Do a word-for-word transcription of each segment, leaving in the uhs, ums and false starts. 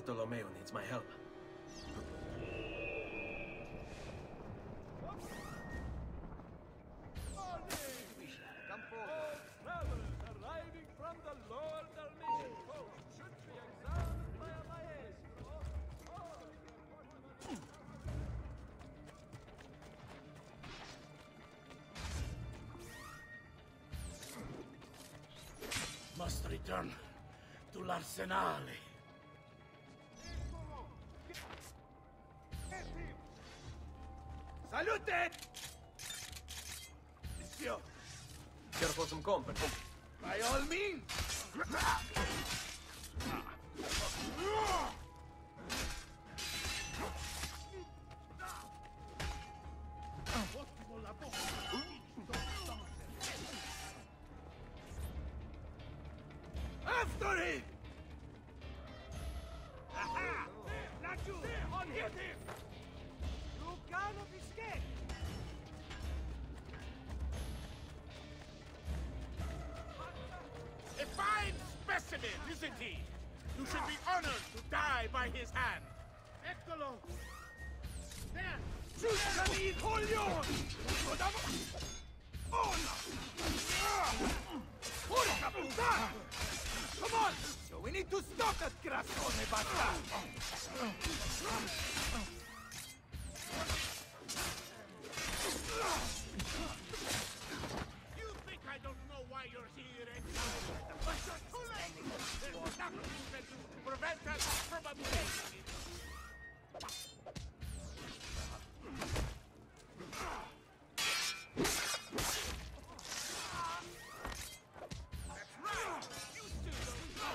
Bartolomeo needs my help. Come forward. All travelers arriving from the Lord Dalmatian coast should be examined by a maestro. Must return to l'Arsenale. Salute! Monsieur! Here for some company. By all means! After him! Aha! Laggiù! On hit him! You cannot escape! A fine specimen, isn't he? You should be honored to die by his hand. Eccolo! There! Giussami coglioni! Ona! Porca puttana! Come on! So we need to stop that grassone bastardo! You think I don't know why you're here, Eccolo? But you're too late! There's nothing you can do to prevent us from obtaining it! That's right! You still don't know!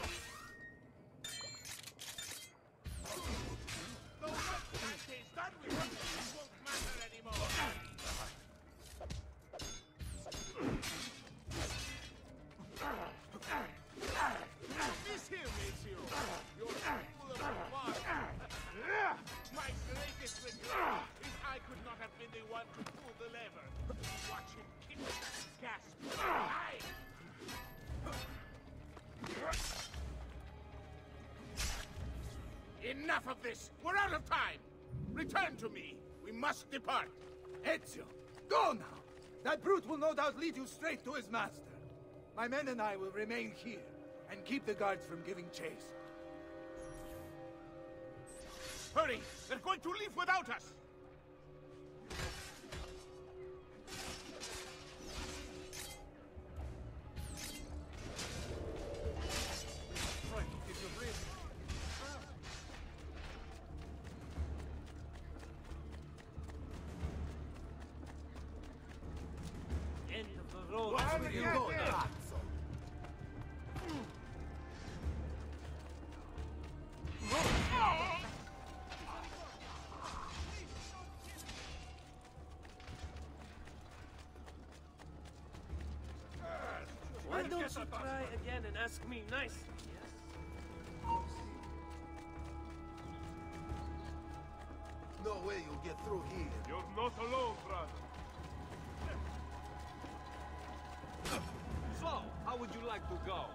Though what Parte's done with it won't matter anymore! This here, Monsieur, you're full of fun. My greatest regret is I could not have been the one to pull the lever. Watch him kick that gasp. Aye. Enough of this! We're out of time! Return to me! We must depart! Ezio, go now! That brute will no doubt lead you straight to his master. My men and I will remain here and keep the guards from giving chase. Hurry! They're going to leave without us! Try to keep your breathing. End of the road. Where you go, Razzo? Why don't you try again and ask me nicely? Yes. No way you'll get through here. You're not alone, brother. So, how would you like to go?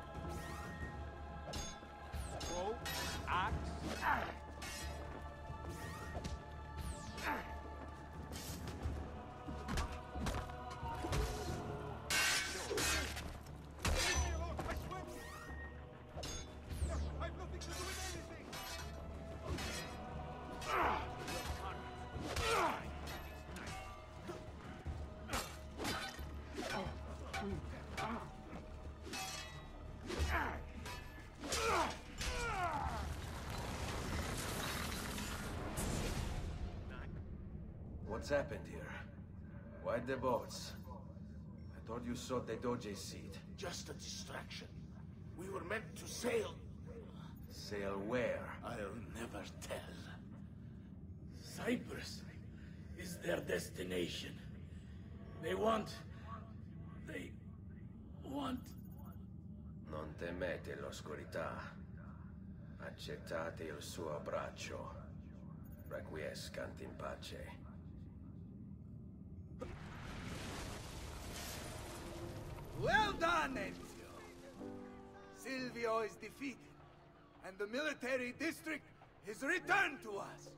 Rope? Axe? I've nothing to do with anything! What's happened here? Why the boats? I thought you sought the Doge's seat. Just a distraction. We were meant to sail. Sail where? I'll never tell. Cyprus is their destination. They want... They... want... Non temete l'oscurità. Accettate il suo abbraccio. Requiescant in pace. Well done, Ezio! Silvio is defeated, and the military district his return to us.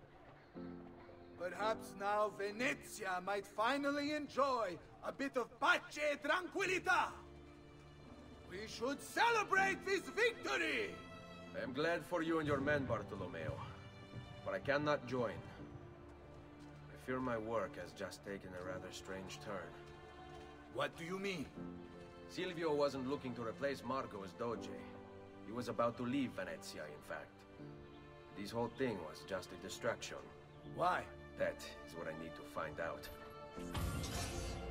Perhaps now Venezia might finally enjoy a bit of pace e tranquillità. We should celebrate this victory! I am glad for you and your men, Bartolomeo. But I cannot join. I fear my work has just taken a rather strange turn. What do you mean? Silvio wasn't looking to replace Marco as Doge. He was about to leave Venezia, in fact. This whole thing was just a distraction. Why? That is what I need to find out.